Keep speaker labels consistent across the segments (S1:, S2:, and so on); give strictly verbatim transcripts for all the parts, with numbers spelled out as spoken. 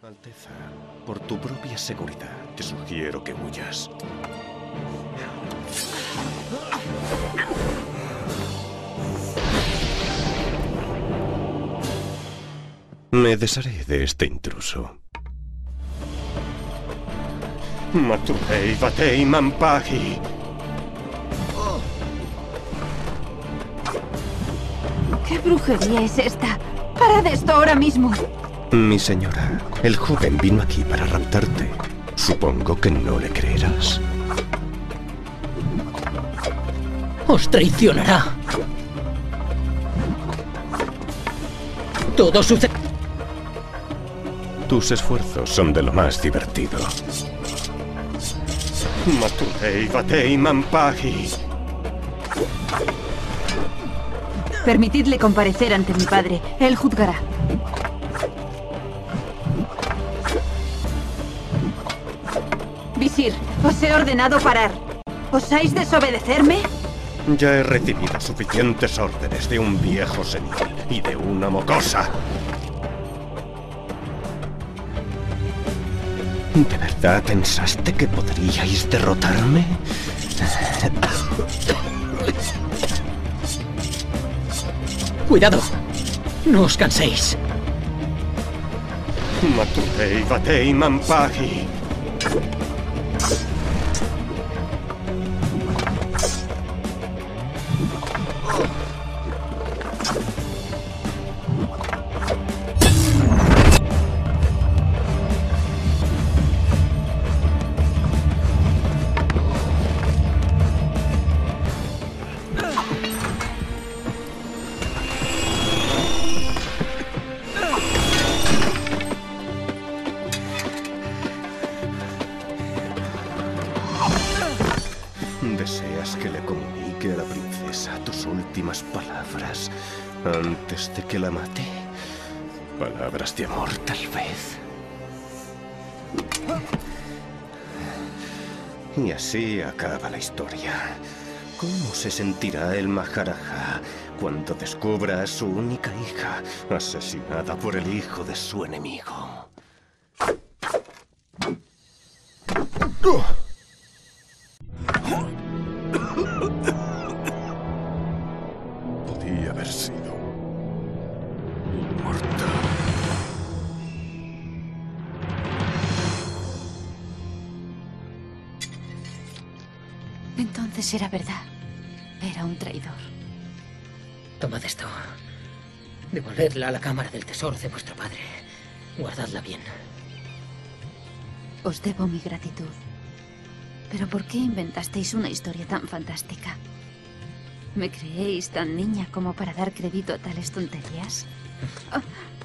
S1: Alteza, por tu propia seguridad, te sugiero que huyas. Me desharé de este intruso. Maturei Vatei Mampagi.
S2: ¿Qué brujería es esta? ¡Parad esto ahora mismo!
S1: Mi señora, el joven vino aquí para raptarte. Supongo que no le creerás.
S3: Os traicionará. Todo sucede.
S1: Tus esfuerzos son de lo más divertido. Maturei Vatei Mampagi.
S2: Permitidle comparecer ante mi padre. Él juzgará. Visir, os he ordenado parar. ¿Osáis desobedecerme?
S1: Ya he recibido suficientes órdenes de un viejo senil y de una mocosa. ¿De verdad pensaste que podríais derrotarme?
S3: Cuidado. No os canséis.
S1: Maturei Vatei Mampagi. ¿Deseas que le comunique a la princesa tus últimas palabras antes de que la mate? Palabras de amor, tal vez. Y así acaba la historia. ¿Cómo se sentirá el Maharaja cuando descubra a su única hija asesinada por el hijo de su enemigo? Podía haber sido inmortal.
S2: Entonces era verdad. Era un traidor.
S3: Tomad esto. Devolvedla a la cámara del tesoro de vuestro padre. Guardadla bien.
S2: Os debo mi gratitud. ¿Pero por qué inventasteis una historia tan fantástica? ¿Me creéis tan niña como para dar crédito a tales tonterías? Oh.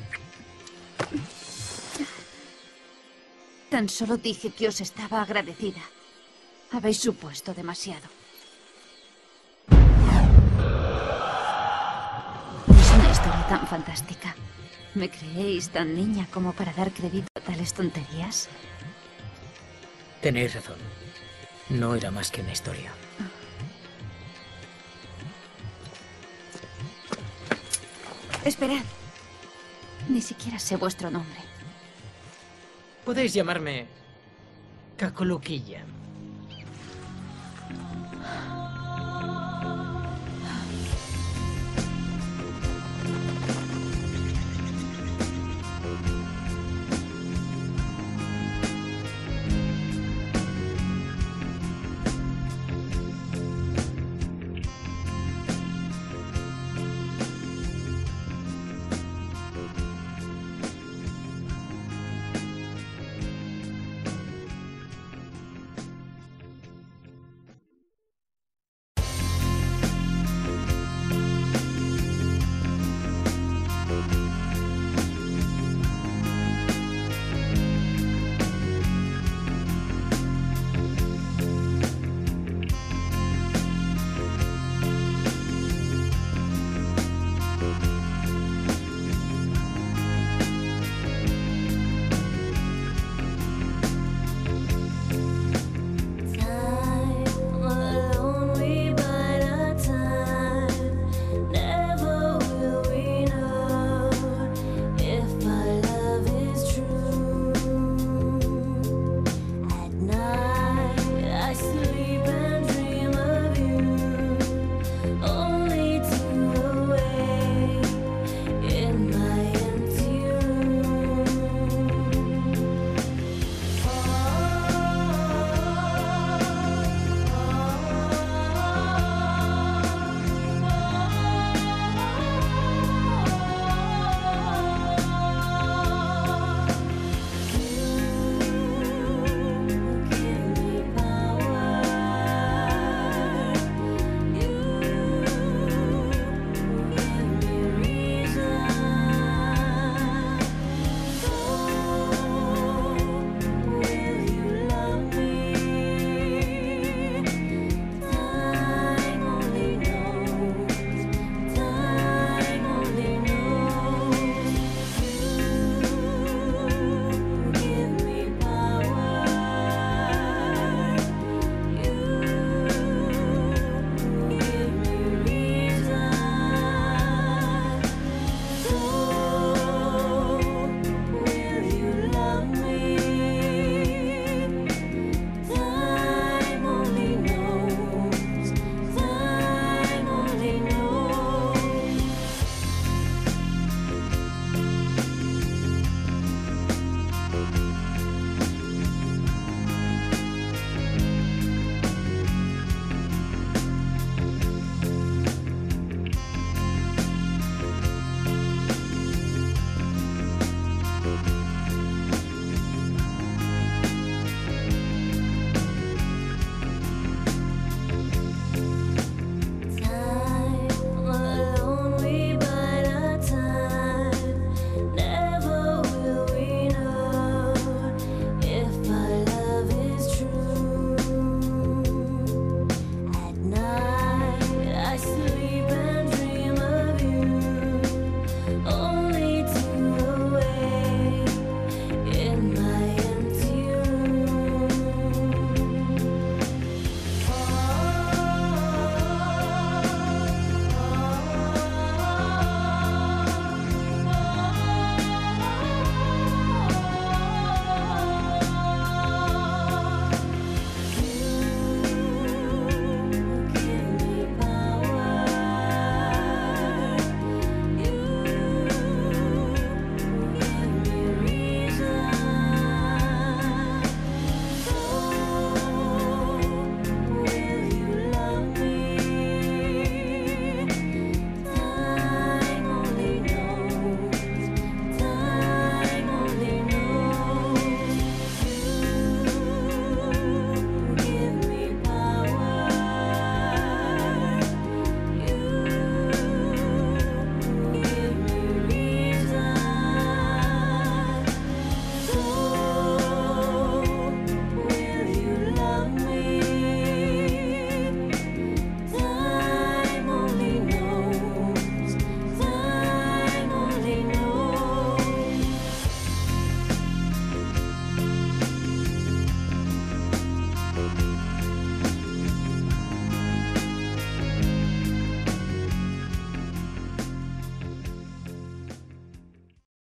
S2: Tan solo dije que os estaba agradecida. Habéis supuesto demasiado. Es una historia tan fantástica. ¿Me creéis tan niña como para dar crédito a tales tonterías?
S3: Tenéis razón. No era más que una historia.
S2: Esperad. Ni siquiera sé vuestro nombre.
S3: Podéis llamarme Kakuluquilla.